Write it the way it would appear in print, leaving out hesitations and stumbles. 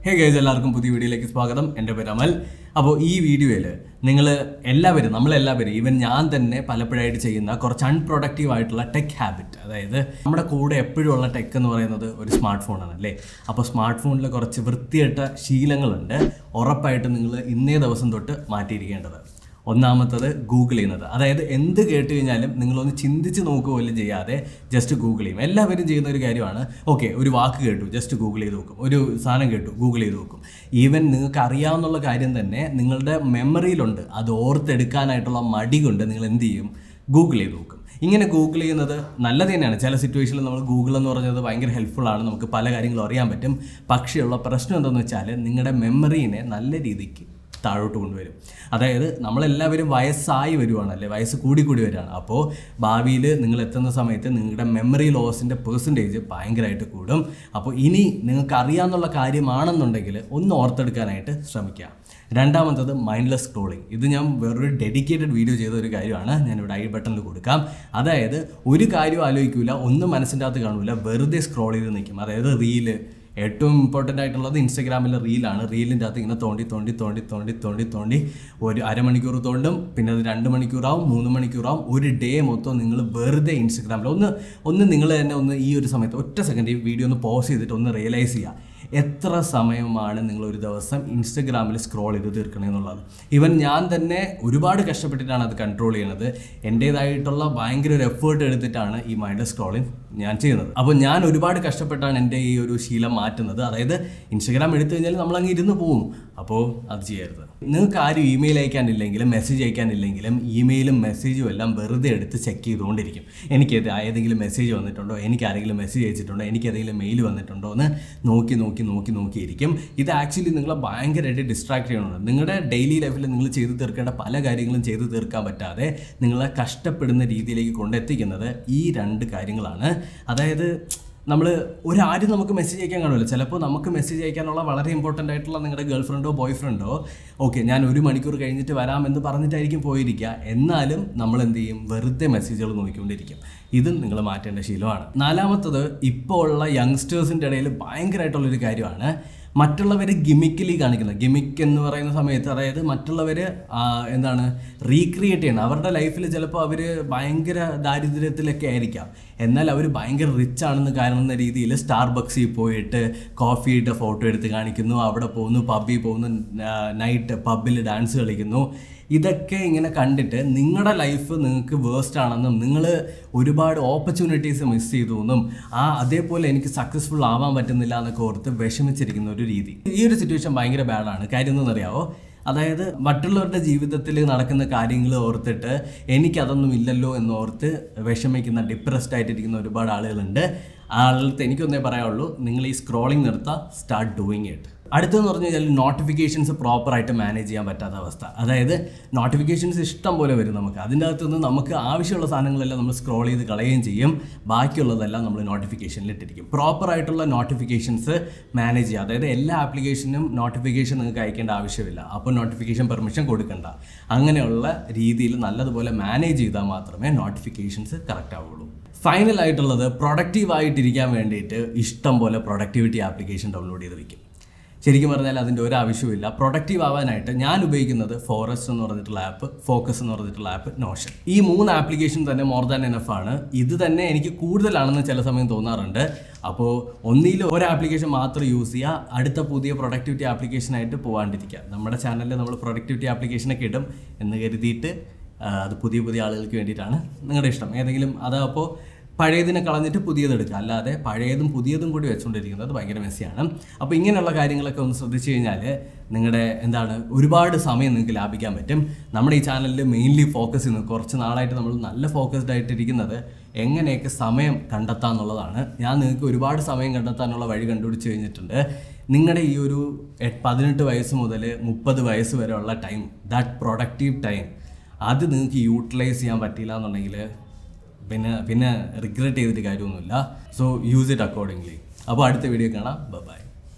Hey guys, എല്ലാവർക്കും പുതിയ വീഡിയോയിലേക്ക് സ്വാഗതം. എൻ്റെ പേര് അമൽ. അപ്പോൾ ഈ വീഡിയോയിൽ നമ്മളെല്ലാവരും ഈവൻ ഞാൻ തന്നെ പലപ്പോഴായിട്ട് ചെയ്യുന്ന കുറച്ച് അൺപ്രൊഡക്റ്റീവ് ആയിട്ടുള്ള ടെക് ഹാബിറ്റ്, അതായത് നമ്മുടെ കൂടെ എപ്പോഴും ഉള്ള ടെക് എന്ന് പറയുന്നത് ഒരു സ്മാർട്ട് ഫോണാണ് അല്ലേ. അപ്പോൾ സ്മാർട്ട് ഫോണിൽ കുറച്ച് വൃത്തികെട്ട ശീലങ്ങളുണ്ട്. ഉറപ്പായിട്ടും നിങ്ങൾ ഇന്നേ ദിവസം തൊട്ട് മാറ്റിയിരിക്കേണ്ടത്. ഒന്നാമത്തത് ഗൂഗിൾ ചെയ്യുന്നത്. അതായത് എന്ത് കേട്ട് കഴിഞ്ഞാലും നിങ്ങളൊന്ന് ചിന്തിച്ച് നോക്കുക പോലും ചെയ്യാതെ ജസ്റ്റ് ഗൂഗിൾ ചെയ്യും. എല്ലാവരും ചെയ്യുന്ന ഒരു കാര്യമാണ്. ഓക്കെ, ഒരു വാക്ക് കേട്ടു, ജസ്റ്റ് ഗൂഗിൾ ചെയ്ത് നോക്കും. ഒരു സാധനം കേട്ടു, ഗൂഗിൾ ചെയ്ത് നോക്കും. ഈവൻ നിങ്ങൾക്ക് അറിയാവുന്ന കാര്യം തന്നെ നിങ്ങളുടെ മെമ്മറിയിലുണ്ട്. അത് ഓർത്തെടുക്കാനായിട്ടുള്ള മടി കൊണ്ട് നിങ്ങൾ എന്ത് ചെയ്യും? ഗൂഗിൾ ചെയ്ത് നോക്കും. ഇങ്ങനെ ഗൂഗിൾ ചെയ്യുന്നത് നല്ലത് തന്നെയാണ്. ചില സിറ്റുവേഷനിൽ നമ്മൾ ഗൂഗിൾ എന്ന് പറഞ്ഞത് ഭയങ്കര ഹെൽപ്ഫുൾ ആണ്, നമുക്ക് പല കാര്യങ്ങളും അറിയാൻ പറ്റും. പക്ഷേ ഉള്ള പ്രശ്നം എന്താണെന്ന് വെച്ചാൽ നിങ്ങളുടെ മെമ്മറീനെ നല്ല രീതിക്ക് താഴോട്ട് കൊണ്ടുവരും. അതായത് നമ്മളെല്ലാവരും വയസ്സായി വരുവാണല്ലേ, വയസ്സ് കൂടി വരികയാണ്. അപ്പോൾ ഭാവിയിൽ നിങ്ങൾ എത്തുന്ന സമയത്ത് നിങ്ങളുടെ മെമ്മറി ലോസിൻ്റെ പെർസെൻറ്റേജ് ഭയങ്കരമായിട്ട് കൂടും. അപ്പോൾ ഇനി നിങ്ങൾക്ക് അറിയാവുന്ന കാര്യമാണെന്നുണ്ടെങ്കിൽ ഒന്ന് ഓർത്തെടുക്കാനായിട്ട് ശ്രമിക്കുക. രണ്ടാമത്തത് മൈൻഡ്ലെസ് സ്ക്രോളിങ്. ഇത് ഞാൻ വേറൊരു ഡെഡിക്കേറ്റഡ് വീഡിയോ ചെയ്ത ഒരു കാര്യമാണ്, ഞാനിവിടെ ഐ ബട്ടണിൽ കൊടുക്കാം. അതായത് ഒരു കാര്യം ആലോചിക്കില്ല, ഒന്നും മനസ്സിൻ്റെ അകത്ത് കാണില്ല, വെറുതെ സ്ക്രോൾ ചെയ്ത് നിൽക്കും. അതായത് റീല് ഏറ്റവും ഇമ്പോർട്ടൻ്റ് ആയിട്ടുള്ളത് ഇൻസ്റ്റഗ്രാമിലെ റീലാണ്. റീലിൻ്റെ അകത്ത് ഇങ്ങനെ തോണ്ടി ഒരു അരമണിക്കൂർ തോണ്ടും, പിന്നെ അത് 2 മണിക്കൂറാവും, 3 മണിക്കൂറാവും. ഒരു ഡേ മൊത്തം നിങ്ങൾ വെറുതെ ഇൻസ്റ്റഗ്രാമിൽ ഒന്ന് നിങ്ങൾ തന്നെ ഒന്ന് ഈ ഒരു സമയത്ത് ഒറ്റ സെക്കൻഡ് ഈ വീഡിയോ ഒന്ന് പോസ് ചെയ്തിട്ട് ഒന്ന് റിയലൈസ് ചെയ്യുക, എത്ര സമയമാണ് നിങ്ങൾ ഒരു ദിവസം ഇൻസ്റ്റഗ്രാമിൽ സ്ക്രോൾ ചെയ്ത് തീർക്കണമെന്നുള്ളത്. ഈവൻ ഞാൻ തന്നെ ഒരുപാട് കഷ്ടപ്പെട്ടിട്ടാണ് അത് കൺട്രോൾ ചെയ്യുന്നത്. എൻ്റേതായിട്ടുള്ള ഭയങ്കര ഒരു എഫേർട്ട് എടുത്തിട്ടാണ് ഈ മൈൻഡ്ലെസ് സ്ക്രോളിങ് ഞാൻ ചെയ്യുന്നത്. അപ്പോൾ ഞാൻ ഒരുപാട് കഷ്ടപ്പെട്ടാണ് എൻ്റെ ഈ ഒരു ശീലം മാറ്റുന്നത്. അതായത് ഇൻസ്റ്റഗ്രാം എടുത്തു കഴിഞ്ഞാൽ നമ്മളങ്ങ് ഇരുന്ന് പോവും. അപ്പോൾ അത് ചെയ്യരുത്. നിങ്ങൾക്ക് ആരും ഇമെയിൽ അയക്കാനില്ലെങ്കിലും മെസ്സേജ് അയക്കാനില്ലെങ്കിലും ഇമെയിലും മെസ്സേജും എല്ലാം വെറുതെ എടുത്ത് ചെക്ക് ചെയ്തുകൊണ്ടിരിക്കും. എനിക്ക് ഏതെങ്കിലും മെസ്സേജ് വന്നിട്ടുണ്ടോ, എനിക്ക് ആരെങ്കിലും മെസ്സേജ് അയച്ചിട്ടുണ്ടോ, എനിക്ക് ഏതെങ്കിലും മെയിൽ വന്നിട്ടുണ്ടോ എന്ന് നോക്കിയിരിക്കും. ഇത് ആക്ച്വലി നിങ്ങളെ ഭയങ്കരമായിട്ട് ഡിസ്ട്രാക്ട് ചെയ്യണമെന്ന്. നിങ്ങളുടെ ഡെയിലി ലൈഫിൽ നിങ്ങൾ ചെയ്തു തീർക്കേണ്ട പല കാര്യങ്ങളും ചെയ്തു തീർക്കാൻ പറ്റാതെ നിങ്ങളെ കഷ്ടപ്പെടുന്ന രീതിയിലേക്ക് കൊണ്ടെത്തിക്കുന്നത് ഈ 2 കാര്യങ്ങളാണ്. അതായത് ആരും നമുക്ക് മെസ്സേജ് അയക്കാൻ കാണില്ല. ചിലപ്പോൾ നമുക്ക് മെസ്സേജ് അയക്കാനുള്ള വളരെ ഇമ്പോർട്ടൻ്റ് ആയിട്ടുള്ള നിങ്ങളുടെ ഗേൾ ഫ്രണ്ടോ ബോയ് ഫ്രണ്ടോ ഓക്കെ ഞാൻ 1 മണിക്കൂർ കഴിഞ്ഞിട്ട് വരാമെന്ന് പറഞ്ഞിട്ടായിരിക്കും പോയിരിക്കുക. എന്നാലും നമ്മൾ എന്ത് ചെയ്യും? വെറുതെ മെസ്സേജുകൾ നോക്കിക്കൊണ്ടിരിക്കും. ഇതും നിങ്ങൾ മാറ്റേണ്ട ശീലമാണ്. നാലാമത്തത് ഇപ്പോൾ ഉള്ള യങ്സ്റ്റേഴ്സിൻ്റെ ഇടയിൽ ഭയങ്കരമായിട്ടുള്ളൊരു കാര്യമാണ് മറ്റുള്ളവർ ഗിമിക്കലി കാണിക്കുന്നത്. ഗിമിക്ക് എന്ന് പറയുന്ന സമയത്ത് അതായത് മറ്റുള്ളവർ റീക്രിയേറ്റ് ചെയ്യണം. അവരുടെ ലൈഫിൽ ചിലപ്പോൾ അവർ ഭയങ്കര ദാരിദ്ര്യത്തിലൊക്കെ ആയിരിക്കാം, എന്നാൽ അവർ ഭയങ്കര റിച്ച് ആണെന്ന് കാണുന്ന രീതിയിൽ സ്റ്റാർബക്സിൽ പോയിട്ട് കോഫി ഇട്ട ഫോട്ടോ എടുത്ത് കാണിക്കുന്നു, അവിടെ പോകുന്നു, പബ്ബിൽ പോകുന്നു, നൈറ്റ് പബ്ബിൽ ഡാൻസ് കളിക്കുന്നു. ഇതൊക്കെ ഇങ്ങനെ കണ്ടിട്ട് നിങ്ങളുടെ ലൈഫ് നിങ്ങൾക്ക് വേസ്റ്റ് ആണെന്നും നിങ്ങൾ ഒരുപാട് ഓപ്പർച്യൂണിറ്റീസ് മിസ് ചെയ്തു എന്നും അതേപോലെ എനിക്ക് സക്സസ്ഫുൾ ആവാൻ പറ്റുന്നില്ല എന്നൊക്കെ ഓർത്ത് വിഷമിച്ചിരിക്കുന്ന ഒരു രീതി. ഈ ഒരു സിറ്റുവേഷൻ ഭയങ്കര ബാഡാണ്. കാര്യം എന്തെന്നറിയാമോ? അതായത് മറ്റുള്ളവരുടെ ജീവിതത്തിൽ നടക്കുന്ന കാര്യങ്ങൾ ഓർത്തിട്ട് എനിക്കതൊന്നും ഇല്ലല്ലോ എന്നോർത്ത് വിഷമിക്കുന്ന ഡിപ്രസ്ഡ് ആയിട്ടിരിക്കുന്ന ഒരുപാട് ആളുകളുണ്ട്. ആളുകൾക്ക് എനിക്കൊന്നേ പറയാനുള്ളൂ, നിങ്ങൾ ഈ സ്ക്രോളിങ് നിർത്തുക, സ്റ്റാർട്ട് ഡൂയിങ് ഇറ്റ്. അടുത്തെന്ന് പറഞ്ഞു കഴിഞ്ഞാൽ നോട്ടിഫിക്കേഷൻസ് പ്രോപ്പറായിട്ട് മാനേജ് ചെയ്യാൻ പറ്റാത്ത അവസ്ഥ. അതായത് നോട്ടിഫിക്കേഷൻസ് ഇഷ്ടം പോലെ വരും നമുക്ക്. അതിൻ്റെ അകത്തുനിന്ന് നമുക്ക് ആവശ്യമുള്ള സാധനങ്ങളെല്ലാം നമ്മൾ സ്ക്രോൾ ചെയ്ത് കളയുകയും ചെയ്യും. ബാക്കിയുള്ളതെല്ലാം നമ്മൾ നോട്ടിഫിക്കേഷനിൽ ഇട്ടിരിക്കും. പ്രോപ്പറായിട്ടുള്ള നോട്ടിഫിക്കേഷൻസ് മാനേജ് ചെയ്യുക. അതായത് എല്ലാ ആപ്ലിക്കേഷനും നോട്ടിഫിക്കേഷൻ നിങ്ങൾക്ക് അയക്കേണ്ട ആവശ്യമില്ല. അപ്പോൾ നോട്ടിഫിക്കേഷൻ പെർമിഷൻ കൊടുക്കണ്ട. അങ്ങനെയുള്ള രീതിയിൽ നല്ലതുപോലെ മാനേജ് ചെയ്താൽ മാത്രമേ നോട്ടിഫിക്കേഷൻസ് കറക്റ്റ് ആവുള്ളൂ. ഫൈനലായിട്ടുള്ളത് പ്രൊഡക്റ്റീവായിട്ടിരിക്കാൻ വേണ്ടിയിട്ട് ഇഷ്ടം പോലെ പ്രൊഡക്ടിവിറ്റി ആപ്ലിക്കേഷൻ ഡൗൺലോഡ് ചെയ്ത് വയ്ക്കും. ശരിക്കും പറഞ്ഞാൽ അതിൻ്റെ ഒരു ആവശ്യമില്ല. പ്രൊഡക്റ്റീവ് ആവാനായിട്ട് ഞാൻ ഉപയോഗിക്കുന്നത് ഫോറസ്റ്റ് എന്ന് പറഞ്ഞിട്ടുള്ള ആപ്പ്, ഫോക്കസ് എന്ന് പറഞ്ഞിട്ടുള്ള ആപ്പ്, നോഷൻ. ഈ 3 ആപ്ലിക്കേഷൻ തന്നെ മോർ ദാൻ എനഫ് ആണ്. ഇത് തന്നെ എനിക്ക് കൂടുതലാണെന്ന് ചില സമയം തോന്നാറുണ്ട്. അപ്പോൾ ഒന്നിൽ ഒരു ആപ്ലിക്കേഷൻ മാത്രം യൂസ് ചെയ്യുക, അടുത്ത പുതിയ പ്രൊഡക്ടിവിറ്റി ആപ്ലിക്കേഷനായിട്ട് പോകാണ്ടിരിക്കുക. നമ്മുടെ ചാനലിൽ നമ്മൾ പ്രൊഡക്ടിവിറ്റി ആപ്ലിക്കേഷനൊക്കെ ഇടും എന്ന് കരുതിയിട്ട് അത് പുതിയ ആളുകൾക്ക് വേണ്ടിയിട്ടാണ്. നിങ്ങളുടെ ഇഷ്ടം ഏതെങ്കിലും. അതപ്പോൾ പഴയതിനെ കളഞ്ഞിട്ട് പുതിയതെടുക്കുക, അല്ലാതെ പഴയതും പുതിയതും കൂടി വെച്ചുകൊണ്ടിരിക്കുന്നത് ഭയങ്കര മെസ്സിയാണ്. അപ്പോൾ ഇങ്ങനെയുള്ള കാര്യങ്ങളൊക്കെ ഒന്ന് ശ്രദ്ധിച്ചു കഴിഞ്ഞാൽ നിങ്ങളുടെ ഒരുപാട് സമയം നിങ്ങൾക്ക് ലാഭിക്കാൻ പറ്റും. നമ്മുടെ ഈ ചാനലിൽ മെയിൻലി ഫോക്കസ് ചെയ്യുന്നത് കുറച്ച് നാളായിട്ട് നമ്മൾ നല്ല ഫോക്കസ്ഡ് ആയിട്ടിരിക്കുന്നത് എങ്ങനെയൊക്കെ സമയം കണ്ടെത്താമെന്നുള്ളതാണ്. ഞാൻ നിങ്ങൾക്ക് ഒരുപാട് സമയം കണ്ടെത്താനുള്ള വഴി കണ്ടുപിടിച്ച് കഴിഞ്ഞിട്ടുണ്ട്. നിങ്ങളുടെ ഈ ഒരു 18 വയസ്സ് മുതൽ 30 വയസ്സ് വരെയുള്ള ടൈം, ദാറ്റ് പ്രൊഡക്റ്റീവ് ടൈം, അത് നിങ്ങൾക്ക് യൂട്ടിലൈസ് ചെയ്യാൻ പറ്റില്ല എന്നുണ്ടെങ്കിൽ പിന്നെ റിഗ്രറ്റ് ചെയ്തിട്ട് കാര്യമൊന്നുമില്ല. So use it accordingly. അപ്പോൾ അടുത്ത വീഡിയോ കാണാം. ബൈ.